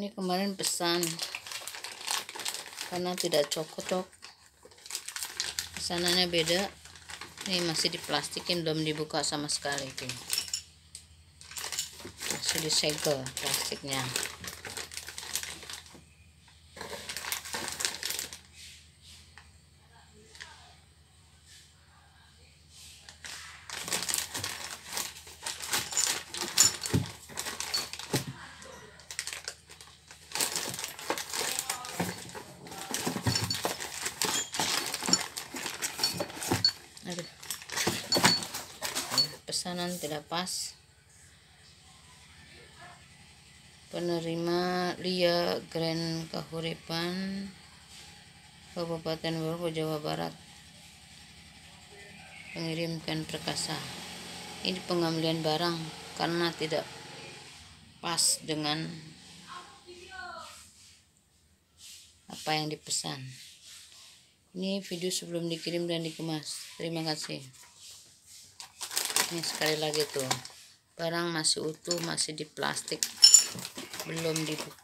Ini kemarin pesan karena tidak cocok, pesanannya beda. Ini masih diplastikin, belum dibuka sama sekali tuh, masih disegel plastiknya. Aduh, pesanan tidak pas. Penerima Lia Grand Kahuripan, Kabupaten Bogor, Jawa Barat. Mengirimkan Perkasa. Ini pengambilan barang karena tidak pas dengan apa yang dipesan. Ini video sebelum dikirim dan dikemas. Terima kasih. Ini sekali lagi tuh, barang masih utuh, masih di plastik, belum dibuka.